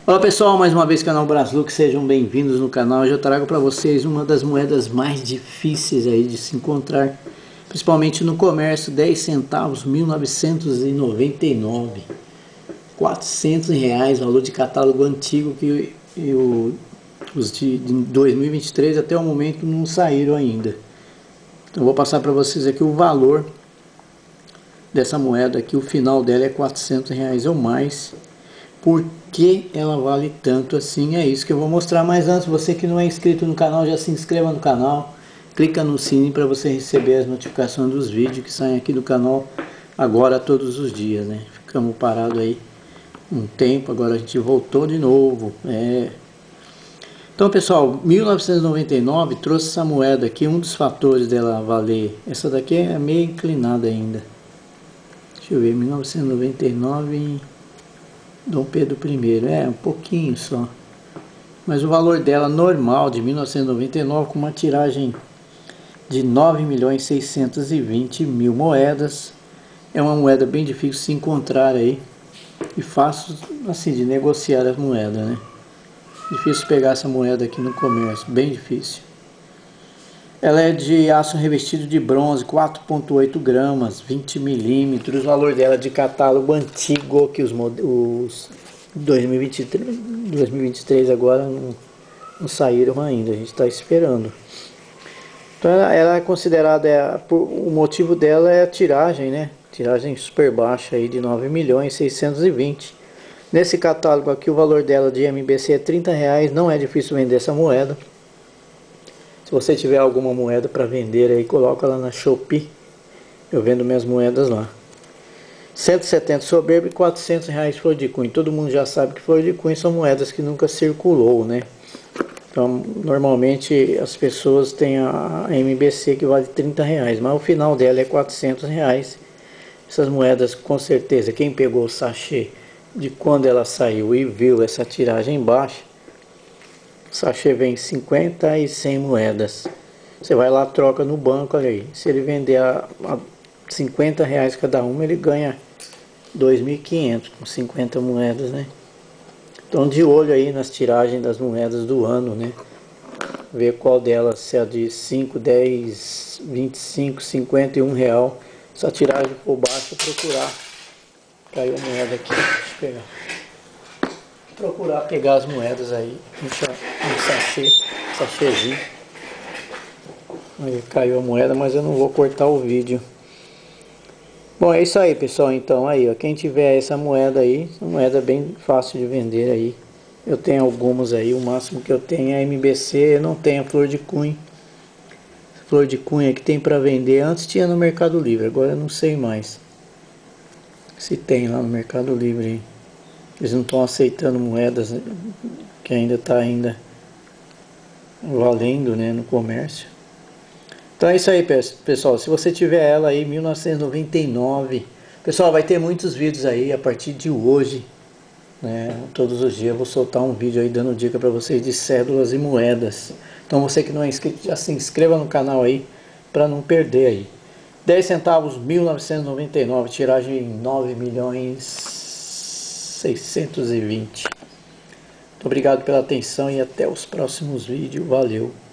Olá pessoal, mais uma vez canal Braslux, sejam bem-vindos no canal. Hoje eu trago para vocês uma das moedas mais difíceis aí de se encontrar, principalmente no comércio. 10 centavos, 1999, R$ 400, valor de catálogo antigo, que os de 2023 até o momento não saíram ainda. Então eu vou passar para vocês aqui o valor dessa moeda aqui. O final dela é R$ 400 ou mais. Por que ela vale tanto assim? É isso que eu vou mostrar. Mas antes, você que não é inscrito no canal, já se inscreva no canal, clica no sininho para você receber as notificações dos vídeos que saem aqui do canal agora todos os dias, né? Ficamos parados aí um tempo, agora a gente voltou de novo. Então pessoal, 1999 trouxe essa moeda aqui. Um dos fatores dela valer, essa daqui é meio inclinada ainda, deixa eu ver, 1999 Dom Pedro I, um pouquinho só. Mas o valor dela normal de 1999, com uma tiragem de 9.620.000 moedas, é uma moeda bem difícil de se encontrar aí e fácil assim de negociar as moedas, né? Difícil pegar essa moeda aqui no comércio, bem difícil. Ela é de aço revestido de bronze, 4,8 gramas, 20 milímetros. O valor dela de catálogo antigo, que os 2023 agora não saíram ainda, a gente está esperando. Então ela é considerada, o motivo dela é a tiragem, né? Tiragem super baixa aí de 9.620.000. Nesse catálogo aqui o valor dela de MBC é R$30, não é difícil vender essa moeda. Se você tiver alguma moeda para vender aí, coloca lá na Shopee. Eu vendo minhas moedas lá. 170 soberbo e R$400 flor de cunho. Todo mundo já sabe que flor de cunho são moedas que nunca circulou, né? Então, normalmente as pessoas têm a MBC que vale R$30, mas o final dela é R$400. Essas moedas, com certeza, quem pegou o sachê de quando ela saiu e viu essa tiragem baixa, o sachê vem 50 e 100 moedas. Você vai lá, troca no banco, olha aí. Se ele vender a R$50 cada uma, ele ganha 2.500 com 50 moedas, né? Então de olho aí nas tiragens das moedas do ano, né? Ver qual delas, se é de 5, 10, 25, 50 e R$1. Se a tiragem for baixa, procurar. Caiu a moeda aqui, deixa eu pegar. Procurar pegar as moedas aí no sachêzinho. Aí caiu a moeda, mas eu não vou cortar o vídeo. Bom, é isso aí, pessoal. Então aí, ó, quem tiver essa moeda aí, essa moeda bem fácil de vender aí. Eu tenho algumas aí, o máximo que eu tenho é a MBC, eu não tenho a flor de cunho. Flor de cunho que tem para vender, antes tinha no Mercado Livre, agora eu não sei mais se tem lá no Mercado Livre aí. Eles não estão aceitando moedas que ainda está valendo, né, no comércio. Então é isso aí, pessoal. Se você tiver ela aí, 1999, pessoal, vai ter muitos vídeos aí a partir de hoje, né? Todos os dias eu vou soltar um vídeo aí dando dica para vocês de cédulas e moedas. Então você que não é inscrito, já se inscreva no canal aí para não perder aí. 10 centavos, 1999, tiragem 9.620.000. Muito obrigado pela atenção e até os próximos vídeos. Valeu!